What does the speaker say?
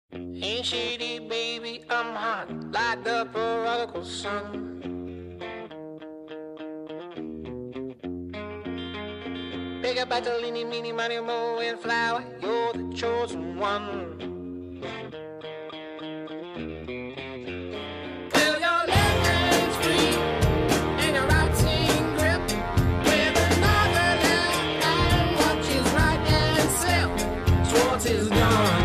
Ain't shady, baby, I'm hot like the prodigal son. Big up Bartolini, meeny, money, mo, and flower, you're the chosen one. Till your left hand's free and your right hand grip, with another left hand watches right and slip. Schwartz is gone.